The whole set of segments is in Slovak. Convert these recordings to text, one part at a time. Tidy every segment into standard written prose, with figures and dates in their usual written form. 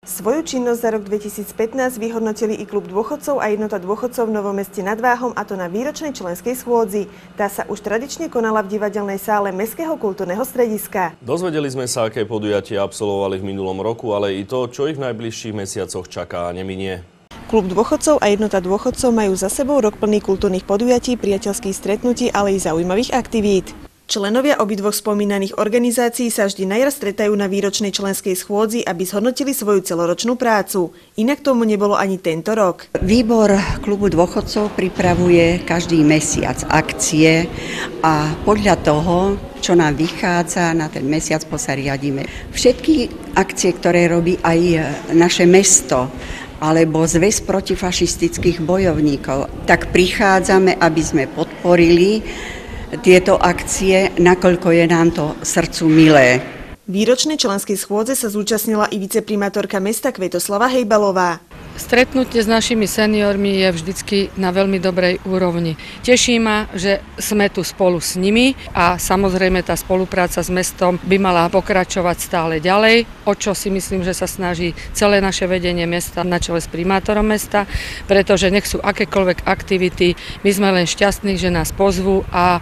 Svoju činnosť za rok 2015 vyhodnotili i klub dôchodcov a jednota dôchodcov v Novom Meste nad Váhom, a to na výročnej členskej schôdzi. Tá sa už tradične konala v divadelnej sále Mestského kultúrneho strediska. Dozvedeli sme sa, aké podujatie absolvovali v minulom roku, ale i to, čo ich v najbližších mesiacoch čaká a neminie. Klub dôchodcov a jednota dôchodcov majú za sebou rok plný kultúrnych podujatí, priateľských stretnutí, ale i zaujímavých aktivít. Členovia obidvoch spomínaných organizácií sa vždy na jar stretajú na výročnej členskej schôdzi, aby zhodnotili svoju celoročnú prácu. Inak tomu nebolo ani tento rok. Výbor klubu dôchodcov pripravuje každý mesiac akcie a podľa toho, čo nám vychádza, na ten mesiac sa riadíme. Všetky akcie, ktoré robí aj naše mesto, alebo Zväz protifašistických bojovníkov, tak prichádzame, aby sme podporili tieto akcie, nakoľko je nám to srdcu milé. Výročnej členskej schôdze sa zúčastnila i viceprimátorka mesta Kvetoslava Hejbalová. Stretnutie s našimi seniormi je vždycky na veľmi dobrej úrovni. Teší ma, že sme tu spolu s nimi a samozrejme tá spolupráca s mestom by mala pokračovať stále ďalej, o čo si myslím, že sa snaží celé naše vedenie mesta na čele s primátorom mesta, pretože nech sú akékoľvek aktivity, my sme len šťastní, že nás pozvú a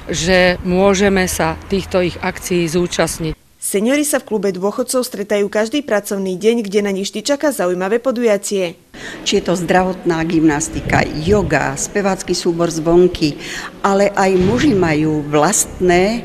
že môžeme sa týchto ich akcií zúčastniť. Seniori sa v klube dôchodcov stretajú každý pracovný deň, kde na nich vždy čaká zaujímavé podujatie. Či je to zdravotná gymnastika, joga, spevácky súbor zvonky, ale aj muži majú vlastné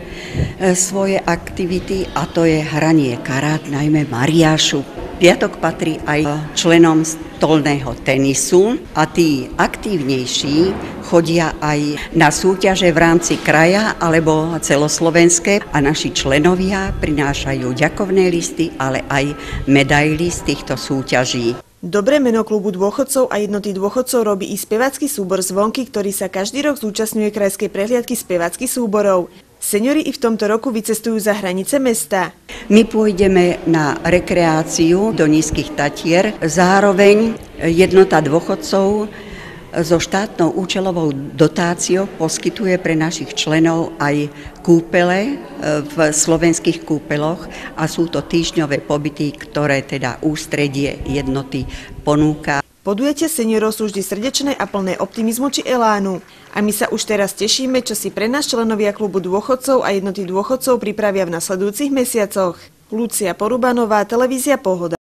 svoje aktivity a to je hranie karát, najmä mariášu. Piatok patrí aj členom stolného tenisu a tí aktívnejší chodia aj na súťaže v rámci kraja alebo celoslovenské a naši členovia prinášajú ďakovné listy, ale aj medaily z týchto súťaží. Dobré meno klubu dôchodcov a jednoty dôchodcov robí i spevácky súbor Zvonky, ktorý sa každý rok zúčastňuje krajskej prehliadky speváckych súborov. Seniori i v tomto roku vycestujú za hranice mesta. My pôjdeme na rekreáciu do Nízkych Tatier. Zároveň jednota dôchodcov so štátnou účelovou dotáciou poskytuje pre našich členov aj kúpele v slovenských kúpeloch a sú to týždňové pobyty, ktoré teda ústredie jednoty ponúka. Podujatia seniorov sú vždy srdečné a plné optimizmu či elánu. A my sa už teraz tešíme, čo si pre nás členovia klubu dôchodcov a jednoty dôchodcov pripravia v nasledujúcich mesiacoch. Lucia Porubanová, televízia Pohoda.